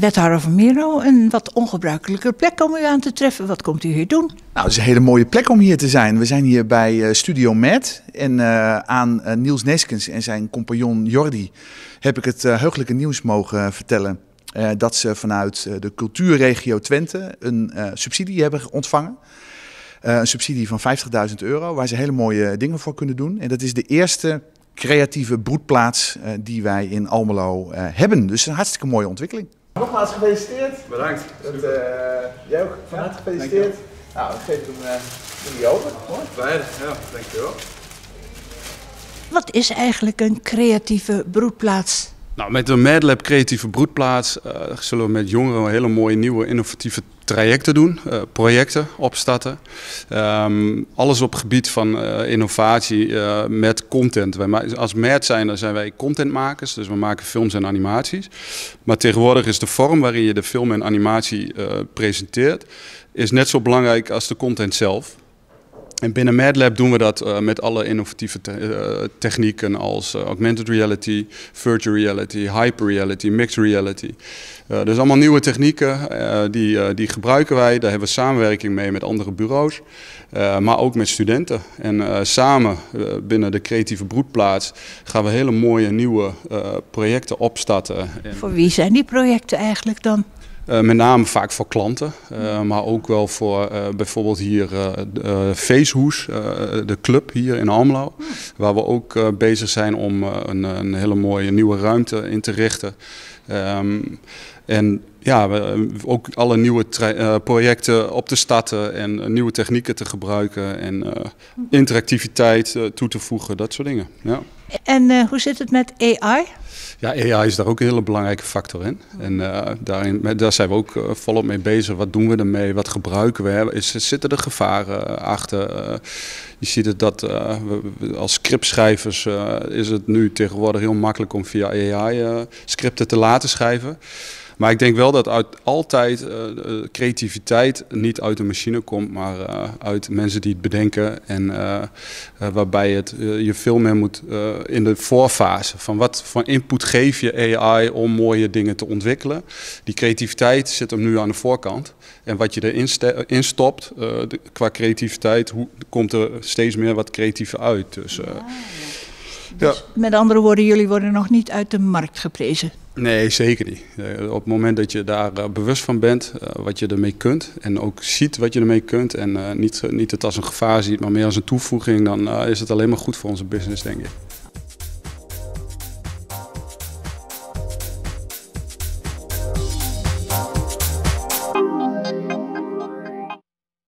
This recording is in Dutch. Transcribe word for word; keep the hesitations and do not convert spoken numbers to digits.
Wethouder van Mierlo, een wat ongebruikelijke plek komen u aan te treffen. Wat komt u hier doen? Nou, het is een hele mooie plek om hier te zijn. We zijn hier bij uh, Studio Med en uh, aan uh, Niels Neeskens en zijn compagnon Jordi heb ik het uh, heugelijke nieuws mogen vertellen. Uh, dat ze vanuit uh, de cultuurregio Twente een uh, subsidie hebben ontvangen. Uh, een subsidie van vijftigduizend euro waar ze hele mooie dingen voor kunnen doen. En dat is de eerste creatieve broedplaats uh, die wij in Almelo uh, hebben. Dus een hartstikke mooie ontwikkeling. Nogmaals gefeliciteerd. Bedankt. Dat, uh, jij ook van harte gefeliciteerd. Nou, dan geef ik hem uh, jullie over. Hoor. Beide, ja, dankjewel. Wat is eigenlijk een creatieve broedplaats? Nou, met de MedLab Creatieve Broedplaats uh, zullen we met jongeren hele mooie nieuwe innovatieve trajecten doen, uh, projecten opstarten. Um, alles op het gebied van uh, innovatie uh, met content. Wij, als Med zijn, dan zijn wij contentmakers, dus we maken films en animaties. Maar tegenwoordig is de vorm waarin je de film en animatie uh, presenteert, is net zo belangrijk als de content zelf. En binnen MedLab doen we dat uh, met alle innovatieve te uh, technieken als uh, augmented reality, virtual reality, hyper reality, mixed reality. Uh, dus allemaal nieuwe technieken, uh, die, uh, die gebruiken wij. Daar hebben we samenwerking mee met andere bureaus, uh, maar ook met studenten. En uh, samen uh, binnen de creatieve broedplaats gaan we hele mooie nieuwe uh, projecten opstarten. En voor wie zijn die projecten eigenlijk dan? Uh, met name vaak voor klanten, uh, maar ook wel voor uh, bijvoorbeeld hier uh, uh, Feesthoes, uh, de club hier in Almelo. Hmm. Waar we ook uh, bezig zijn om uh, een, een hele mooie nieuwe ruimte in te richten. Um, en ja, we, ook alle nieuwe uh, projecten op te starten en uh, nieuwe technieken te gebruiken en uh, interactiviteit uh, toe te voegen, dat soort dingen. Ja. En uh, hoe zit het met A I? Ja, A I is daar ook een hele belangrijke factor in. En uh, daarin, daar zijn we ook uh, volop mee bezig. Wat doen we ermee? Wat gebruiken we? Is, zitten er gevaren achter? Uh, je ziet het dat uh, we, als scriptschrijvers uh, is het nu tegenwoordig heel makkelijk om via A I uh, scripten te laten schrijven. Maar ik denk wel dat uit, altijd uh, de creativiteit niet uit de machine komt, maar uh, uit mensen die het bedenken. En uh, uh, waarbij het, uh, je veel meer moet uh, in de voorfase. Van wat voor input geef je A I om mooie dingen te ontwikkelen. Die creativiteit zit hem nu aan de voorkant. En wat je erin stopt, uh, de, qua creativiteit, hoe, komt er steeds meer wat creatiever uit. Dus, uh, ja, ja. Dus, ja. Met andere woorden, jullie worden nog niet uit de markt geprezen? Nee, zeker niet. Op het moment dat je daar uh, bewust van bent, uh, wat je ermee kunt en ook ziet wat je ermee kunt en uh, niet, niet het als een gevaar ziet, maar meer als een toevoeging, dan uh, is het alleen maar goed voor onze business, denk ik.